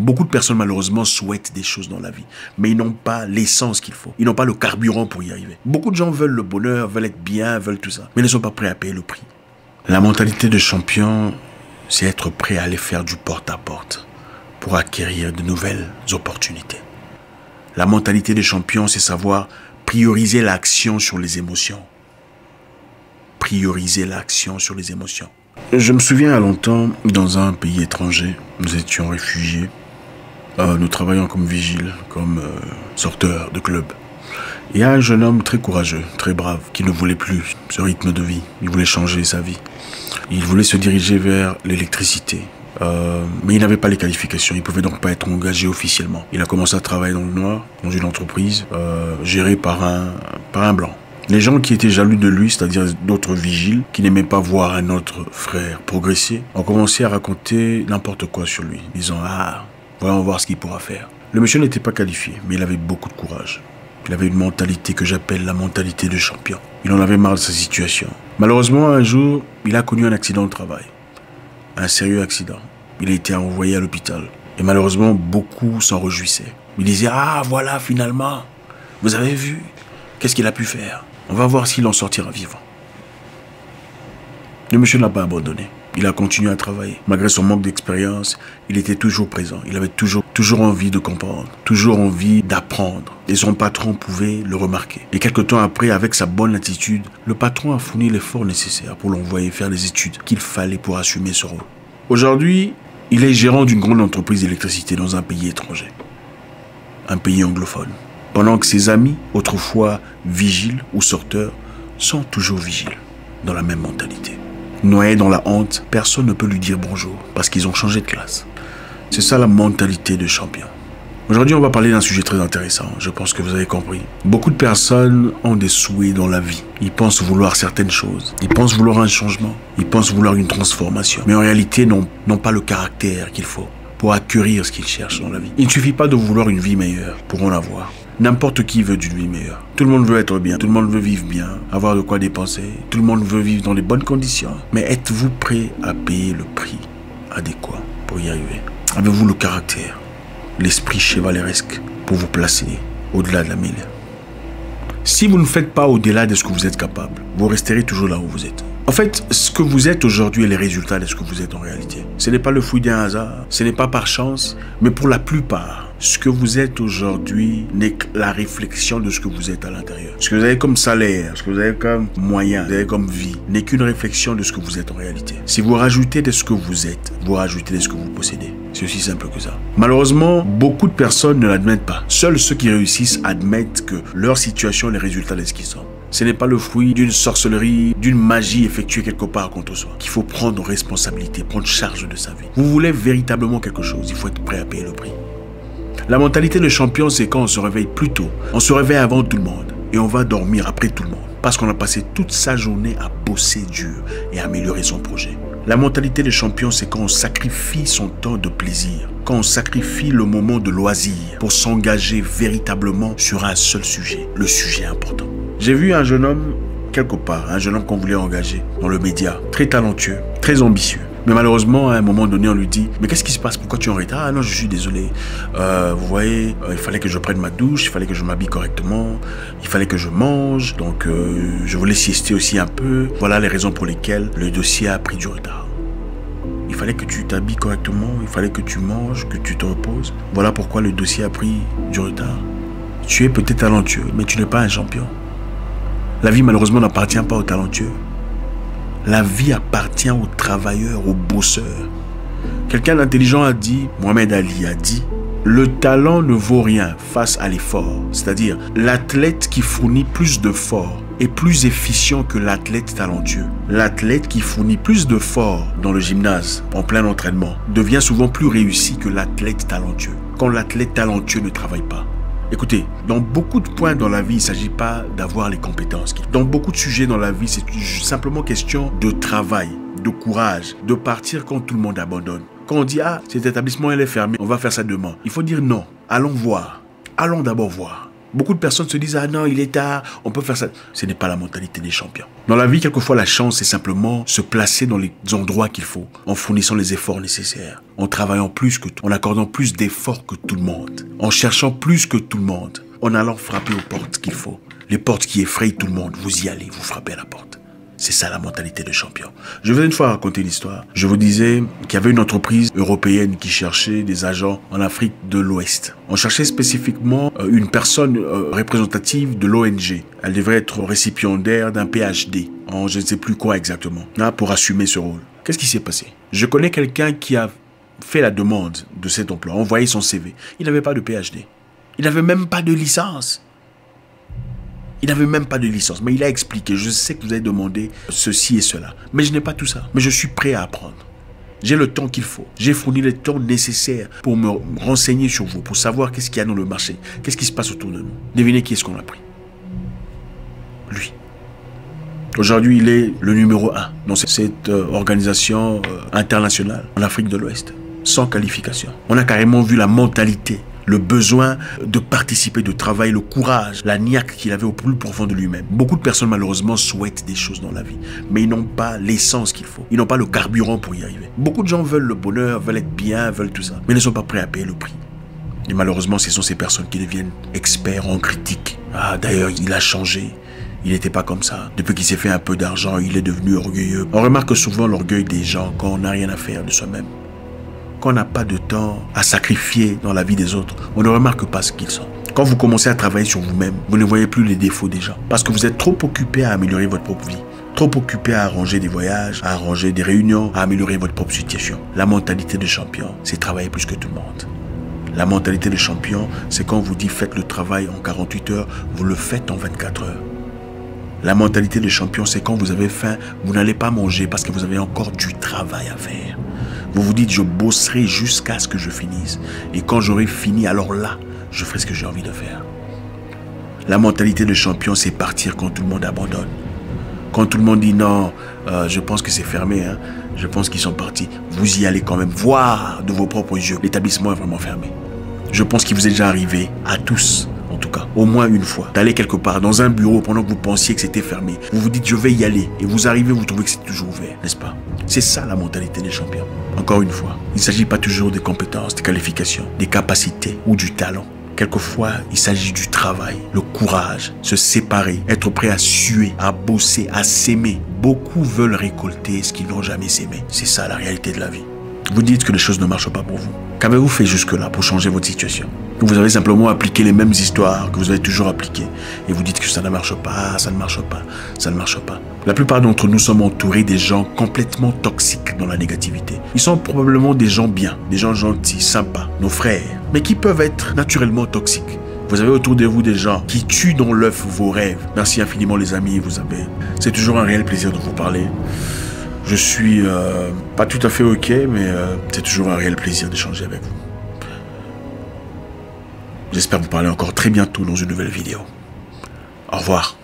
Beaucoup de personnes malheureusement souhaitent des choses dans la vie, mais ils n'ont pas l'essence qu'il faut. Ils n'ont pas le carburant pour y arriver. Beaucoup de gens veulent le bonheur, veulent être bien, veulent tout ça, mais ne sont pas prêts à payer le prix. La mentalité de champion, c'est être prêt à aller faire du porte-à-porte pour acquérir de nouvelles opportunités. La mentalité de champion, c'est savoir prioriser l'action sur les émotions. Prioriser l'action sur les émotions. Je me souviens à longtemps, dans un pays étranger, nous étions réfugiés. Nous travaillions comme vigiles, comme sorteurs de club. Il y a un jeune homme très courageux, très brave, qui ne voulait plus ce rythme de vie. Il voulait changer sa vie. Il voulait se diriger vers l'électricité. Mais il n'avait pas les qualifications, il ne pouvait donc pas être engagé officiellement. Il a commencé à travailler dans le noir, dans une entreprise gérée par un blanc. Les gens qui étaient jaloux de lui, c'est-à-dire d'autres vigiles, qui n'aimaient pas voir un autre frère progresser, ont commencé à raconter n'importe quoi sur lui, disant « Ah, voyons voir ce qu'il pourra faire ». Le monsieur n'était pas qualifié, mais il avait beaucoup de courage. Il avait une mentalité que j'appelle la mentalité de champion. Il en avait marre de sa situation. Malheureusement, un jour, il a connu un accident de travail. Un sérieux accident. Il a été envoyé à l'hôpital. Et malheureusement, beaucoup s'en réjouissaient. Ils disaient « Ah, voilà, finalement, vous avez vu, qu'est-ce qu'il a pu faire ? On va voir s'il en sortira vivant. » Le monsieur n'a pas abandonné. Il a continué à travailler. Malgré son manque d'expérience, il était toujours présent. Il avait toujours envie de comprendre, toujours envie d'apprendre. Et son patron pouvait le remarquer. Et quelque temps après, avec sa bonne attitude, le patron a fourni l'effort nécessaire pour l'envoyer faire les études qu'il fallait pour assumer ce rôle. Aujourd'hui, il est gérant d'une grande entreprise d'électricité dans un pays étranger. Un pays anglophone. Pendant que ses amis, autrefois vigiles ou sorteurs, sont toujours vigiles, dans la même mentalité. Noyé dans la honte, personne ne peut lui dire bonjour, parce qu'ils ont changé de classe. C'est ça la mentalité de champion. Aujourd'hui, on va parler d'un sujet très intéressant, je pense que vous avez compris. Beaucoup de personnes ont des souhaits dans la vie. Ils pensent vouloir certaines choses. Ils pensent vouloir un changement. Ils pensent vouloir une transformation. Mais en réalité, n'ont pas le caractère qu'il faut pour acquérir ce qu'ils cherchent dans la vie. Il ne suffit pas de vouloir une vie meilleure pour en avoir. N'importe qui veut d'une vie meilleure. Tout le monde veut être bien, tout le monde veut vivre bien, avoir de quoi dépenser, tout le monde veut vivre dans les bonnes conditions. Mais êtes-vous prêt à payer le prix adéquat pour y arriver? Avez-vous le caractère, l'esprit chevaleresque pour vous placer au-delà de la mêlée? Si vous ne faites pas au-delà de ce que vous êtes capable, vous resterez toujours là où vous êtes. En fait, ce que vous êtes aujourd'hui est le résultat de ce que vous êtes en réalité. Ce n'est pas le fruit d'un hasard, ce n'est pas par chance, mais pour la plupart, ce que vous êtes aujourd'hui n'est que la réflexion de ce que vous êtes à l'intérieur. Ce que vous avez comme salaire, ce que vous avez comme moyen, ce que vous avez comme vie, n'est qu'une réflexion de ce que vous êtes en réalité. Si vous rajoutez de ce que vous êtes, vous rajoutez de ce que vous possédez. C'est aussi simple que ça. Malheureusement, beaucoup de personnes ne l'admettent pas. Seuls ceux qui réussissent admettent que leur situation est le résultat de ce qu'ils sont. Ce n'est pas le fruit d'une sorcellerie, d'une magie effectuée quelque part contre soi. Qu'il faut prendre responsabilité, prendre charge de sa vie. Vous voulez véritablement quelque chose, il faut être prêt à payer le prix. La mentalité de champion, c'est quand on se réveille plus tôt. On se réveille avant tout le monde et on va dormir après tout le monde. Parce qu'on a passé toute sa journée à bosser dur et à améliorer son projet. La mentalité de champion, c'est quand on sacrifie son temps de plaisir. Quand on sacrifie le moment de loisir pour s'engager véritablement sur un seul sujet, le sujet important. J'ai vu un jeune homme, quelque part, un jeune homme qu'on voulait engager dans le média, très talentueux, très ambitieux. Mais malheureusement, à un moment donné, on lui dit « Mais qu'est-ce qui se passe? Pourquoi tu es en retard? » « Ah non, je suis désolé. Vous voyez, il fallait que je prenne ma douche, il fallait que je m'habille correctement, il fallait que je mange, donc je voulais siester aussi un peu. Voilà les raisons pour lesquelles le dossier a pris du retard. Il fallait que tu t'habilles correctement, il fallait que tu manges, que tu te reposes. Voilà pourquoi le dossier a pris du retard. Tu es peut-être talentueux, mais tu n'es pas un champion. La vie, malheureusement, n'appartient pas aux talentueux. La vie appartient aux travailleurs, aux bosseurs. Quelqu'un d'intelligent a dit, Mohamed Ali a dit, le talent ne vaut rien face à l'effort. C'est-à-dire, l'athlète qui fournit plus d'efforts est plus efficient que l'athlète talentueux. L'athlète qui fournit plus d'efforts dans le gymnase, en plein entraînement, devient souvent plus réussi que l'athlète talentueux. Quand l'athlète talentueux ne travaille pas. Écoutez, dans beaucoup de points dans la vie, il ne s'agit pas d'avoir les compétences. Dans beaucoup de sujets dans la vie, c'est simplement question de travail, de courage, de partir quand tout le monde abandonne. Quand on dit « Ah, cet établissement, il est fermé, on va faire ça demain », il faut dire non. Allons voir. Allons d'abord voir. Beaucoup de personnes se disent « Ah non, il est tard, on peut faire ça. » Ce n'est pas la mentalité des champions. Dans la vie, quelquefois, la chance, c'est simplement se placer dans les endroits qu'il faut, en fournissant les efforts nécessaires, en travaillant plus que tout, en accordant plus d'efforts que tout le monde, en cherchant plus que tout le monde, en allant frapper aux portes qu'il faut. Les portes qui effrayent tout le monde, vous y allez, vous frappez à la porte. C'est ça la mentalité de champion. Je vais une fois raconter une histoire. Je vous disais qu'il y avait une entreprise européenne qui cherchait des agents en Afrique de l'Ouest. On cherchait spécifiquement une personne représentative de l'ONG. Elle devrait être récipiendaire d'un PhD en je ne sais plus quoi exactement, pour assumer ce rôle. Qu'est-ce qui s'est passé? Je connais quelqu'un qui a fait la demande de cet emploi, envoyé son CV. Il n'avait pas de PhD. Il n'avait même pas de licence. Il n'avait même pas de licence, mais il a expliqué. Je sais que vous avez demandé ceci et cela, mais je n'ai pas tout ça. Mais je suis prêt à apprendre. J'ai le temps qu'il faut. J'ai fourni le temps nécessaire pour me renseigner sur vous, pour savoir qu'est-ce qu'il y a dans le marché, qu'est-ce qui se passe autour de nous. Devinez qui est-ce qu'on a pris? Lui. Aujourd'hui, il est le numéro 1 dans cette organisation internationale en Afrique de l'Ouest, sans qualification. On a carrément vu la mentalité, le besoin de participer, de travailler, le courage, la niaque qu'il avait au plus profond de lui-même. Beaucoup de personnes malheureusement souhaitent des choses dans la vie, mais ils n'ont pas l'essence qu'il faut. Ils n'ont pas le carburant pour y arriver. Beaucoup de gens veulent le bonheur, veulent être bien, veulent tout ça, mais ne sont pas prêts à payer le prix. Et malheureusement, ce sont ces personnes qui deviennent experts en critique. Ah, d'ailleurs, il a changé. Il n'était pas comme ça. Depuis qu'il s'est fait un peu d'argent, il est devenu orgueilleux. On remarque souvent l'orgueil des gens quand on n'a rien à faire de soi-même. Quand on n'a pas de temps à sacrifier dans la vie des autres, on ne remarque pas ce qu'ils sont. Quand vous commencez à travailler sur vous-même, vous ne voyez plus les défauts des gens. Parce que vous êtes trop occupé à améliorer votre propre vie. Trop occupé à arranger des voyages, à arranger des réunions, à améliorer votre propre situation. La mentalité de champion, c'est travailler plus que tout le monde. La mentalité de champion, c'est quand on vous dit faites le travail en 48 heures, vous le faites en 24 heures. La mentalité de champion, c'est quand vous avez faim, vous n'allez pas manger parce que vous avez encore du travail à faire. Vous vous dites, je bosserai jusqu'à ce que je finisse. Et quand j'aurai fini, alors là, je ferai ce que j'ai envie de faire. La mentalité de champion, c'est partir quand tout le monde abandonne. Quand tout le monde dit non, je pense que c'est fermé, hein. Je pense qu'ils sont partis. Vous y allez quand même voir de vos propres yeux. L'établissement est vraiment fermé. Je pense qu'il vous est déjà arrivé, à tous, en tout cas, au moins une fois, d'aller quelque part dans un bureau pendant que vous pensiez que c'était fermé. Vous vous dites, je vais y aller. Et vous arrivez, vous trouvez que c'est toujours ouvert, n'est-ce pas? C'est ça la mentalité des champions. Encore une fois, il ne s'agit pas toujours des compétences, des qualifications, des capacités ou du talent. Quelquefois, il s'agit du travail, le courage, se séparer, être prêt à suer, à bosser, à s'aimer. Beaucoup veulent récolter ce qu'ils n'ont jamais s'aimé. C'est ça la réalité de la vie. Vous dites que les choses ne marchent pas pour vous. Qu'avez-vous fait jusque-là pour changer votre situation? Vous avez simplement appliqué les mêmes histoires que vous avez toujours appliquées. Et vous dites que ça ne marche pas, ça ne marche pas, ça ne marche pas. La plupart d'entre nous sommes entourés des gens complètement toxiques dans la négativité. Ils sont probablement des gens bien, des gens gentils, sympas, nos frères, mais qui peuvent être naturellement toxiques. Vous avez autour de vous des gens qui tuent dans l'œuf vos rêves. Merci infiniment les amis, vous avez. C'est toujours un réel plaisir de vous parler. Je suis pas tout à fait ok, mais c'est toujours un réel plaisir d'échanger avec vous. J'espère vous parler encore très bientôt dans une nouvelle vidéo. Au revoir.